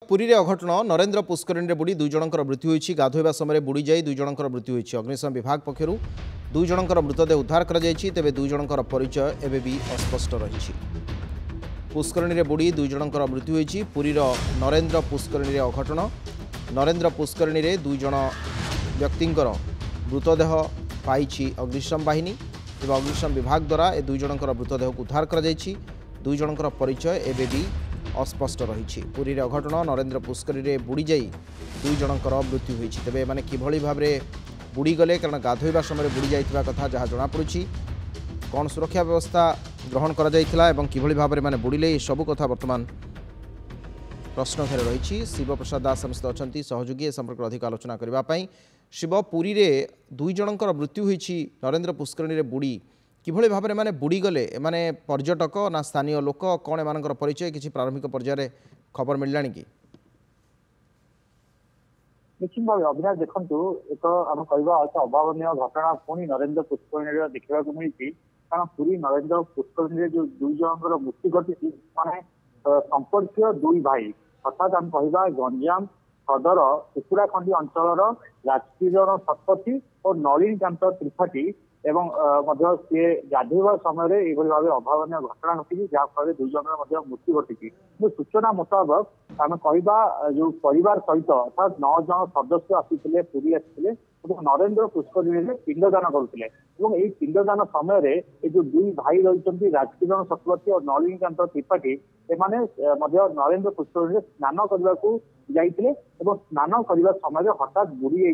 पुरी रे अघटन नरेंद्र पुष्करिणी बुड़ी दुई जनकर मृत्यु होईछि। गाधोइबा समय बुड़ी जाई दुई जनकर मृत्यु होईछि। अग्निशम विभाग पक्षरु दुई जनकर मृतदेह उद्धार करा जायछि। तेबे दुई जनकर परिचय एबे भी अस्पष्ट रहिछि। पुष्करिणी रे बुड़ी दुई जनकर मृत्यु होईछि। पुरी रो नरेंद्र पुष्करिणी रे अघटन नरेंद्र पुष्करिणी रे दुई जन व्यक्तिंकर मृतदेह पाइछि अग्निशम बाहिनी। तेबे अग्निशम विभाग द्वारा ए दुई जनकर मृतदेह को उद्धार करा जायछि। दुई जनकर परिचय एबे भी अस्पष्ट रही। पुरी रे अघटन नरेंद्र पुष्करिणी रे बुड़ी जाई दुई जनकर मृत्यु होईछि। तेबे माने किभଳି भाबरे बुड़ी गले कारण गाधोइबा समय बुड़ी जाइतिबा कथा जहाँ जना पड़ुछि। कौन सुरक्षा व्यवस्था ग्रहण करा जाइतिला एवं किभଳି भाबरे माने बुड़ीले ए सब कथा वर्तमान प्रश्न घेर रही। शिव प्रसाद दास समस्त अछंती सहयोगी ए संपर्क अधिक आलोचना करबा पई। शिव पुरी रे दुई जनकर मृत्यु होईछि नरेंद्र पुष्करिणी रे बुड़ी किभଳି भाबरे माने बुड़ी गले माने पर्यटक ना स्थानीय लोक कौन एम परिचय किसी प्रारंभिक पर्यायर खबर मिललानी कि निश्चित भाव अभिनाश देखु एक आम कह अभावन घटना पुणी नरेंद्र पुष्करिणी देखा मिली। कारण पुरी नरेंद्र पुष्करिणी जो दुई जनकर मृत्यु घटी माने संपर्कीय दुई भाई अर्थात आम कह गंजाम सदर कुकुड़ाखंडी अंचल राजकिरण शतपथी और नलिनीकांत त्रिपाठी एवं सी गाधोवा समय भाव अभावन घटना घटी जहाँफल दुई जन मृत्यु घटी। सूचना मुताबक आम कह जो परिवार सहित अर्थात 9 जन सदस्य आसी पुरी आसी नरेंद्र पुष्करिणी पिंडदान करुले। पिंडदान समय जो दुई भाई रही राजकिरण शतपथी और नलिनीकांत त्रिपाठी एमाने नरेंद्र पुष्करिणी स्नान करने को जाइए स्नान करने समय हठात बुड़ी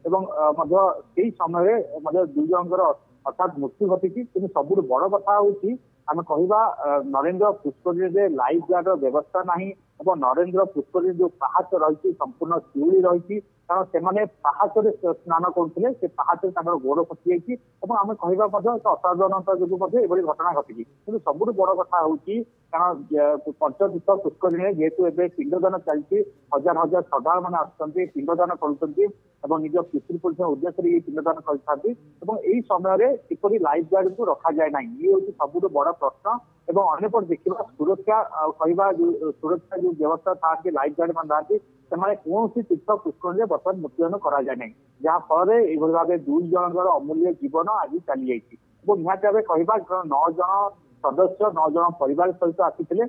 जाइए समय दुई जनकर अर्थात मृत्यु घटी। कि सबुठ बड़ कथा हूँ आम कह नरेंद्र पुष्करिणी लाइफ गार्ड व्यवस्था नहीं और नरेंद्र पुष्करिणी जो पाहाच रही संपूर्ण शिउली रही कारण से पाहाचरे स्नान करुले से पाहाचरे गोड़ खसी जाइए आम कह असावधानता जो घटना घटी। कि सबुठ बड़ कथा हूँ कारण पंचतीर्थ पुष्करिणी जेहेतु एवं पिंडदान चलती हजार हजार श्रद्धा मैंने आसुँच पिंडदान कर निज पितृपुरुष उद्देश्य ये पिंडदान कर समय किपरि लाइफ गार्ड को रखा जाए ना ये हूँ सबुठ बड़ प्रश्न। एवं अन्यपट देखा सुरक्षा कहवा जो सुरक्षा जो व्यवस्था था लाइफ गार्ड मान था से कौन तीर्थ पुष्करिणी बर्तमान मृत्युदान करा जाए ना जहाँफल ये भाव दुई जनकर अमूल्य जीवन आज चली जाइए। निहती भाव कह 9 जन सदस्य 9 जन परिवार सहित आसी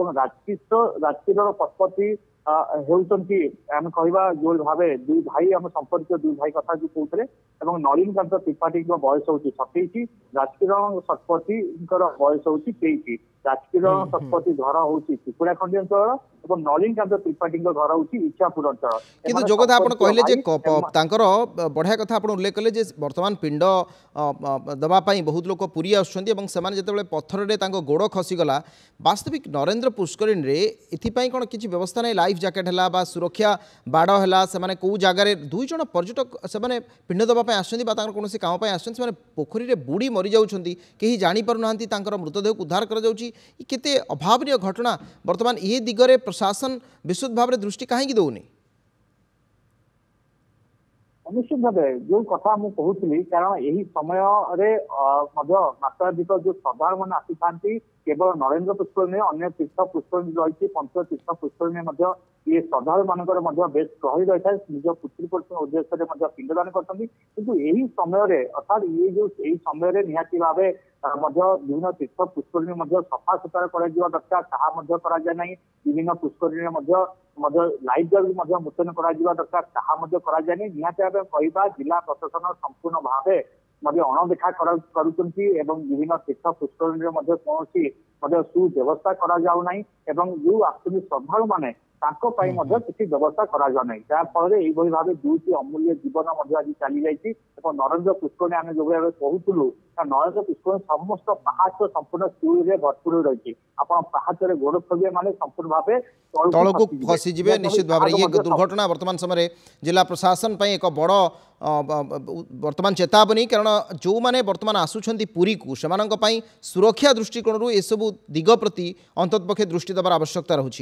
राजकिरण शतपथी होती आम कह जो भाव दुई भाई आम संपर्क दुई भाई कथा जो कहते नलिनीकांत त्रिपाठी बयस हूँ 27 राजकिरण शतपथी बयस हूँ 23। राजकिरण शतपथी घर हूँ कुकुड़ाखंडी अंचल और नलिनीकांत त्रिपाठी घर हूँ इच्छापुर अंचल। किंतु जो कथा आप कहले बढ़िया कथा आप उल्लेख कले वर्तमान पिंड दवाई बहुत लोग पुरी आसते पत्थर से गोड़ खसीगला वास्तविक नरेंद्र पुष्करिणी रे एथिपाई कौन किसी व्यवस्था नहीं लाइफ जैकेट है सुरक्षा बाड़ है से कौ जगार दुई जन पर्यटक से पिंड दवाई आसुँच कौन काम आसुँच पोखरी रे बुड़ी मरी जाउछंती कहीं जानीपारूना मृतदेह को उद्धार कर केते अभावनीय घटना वर्तमान ये दिगरे प्रशासन विशुद्ध भाव दृष्टि कहीं दौनी। निश्चित भाव जो कथा मुझे कहूली कारण यही समय मात्राधिक जो श्रद्धा मैंने आसी था केवल नरेंद्र पुष्करिणी अन्य तीर्थ पुष्करिणी रही पंच तीर्थ पुष्करिणी ये श्रद्धा मानकर बेस गहरी रही है निज पितृपुरुष उद्देश्य पिंडदान करते। यही समय अर्थात ये जो समय निहाती भाव विभिन्न तीर्थ पुष्करिणी सफा सुतरा कर दरकार ताहा विभिन्न पुष्करिणी लाइफ गार्ड मुतयन कर दरकार ताहा निहाती भाव कह जिला प्रशासन संपूर्ण भाव अणदेखा करुँच विभिन्न तीर्थ पुष्करिणी कौन सुव्यवस्था करा जो आसुँच श्रद्धा मैंने किसी व्यवस्था करा जहाँफल ये भाव दुईटी अमूल्य जीवन आज चली जाइए। नरेंद्र पुष्करिणी आम जो भाव कहूलु नरेंद्र पुष्करिणी समस्त पहाड़ संपूर्ण शिउली भरपूर रही आप पहाड़े गोड़ खोजे माने संपूर्ण भाव तल को खसीजे। निश्चित भाव ये दुर्घटना वर्तमान समय जिला प्रशासन एक बड़ वर्तमान चेतावनी कारण जो माने वर्तमान आसुछंती पुरी को सेमानंक पई सुरक्षा दृष्टिकोण ये सब दिग प्रति अंततपक्षे दृष्टि देवार आवश्यकता रही।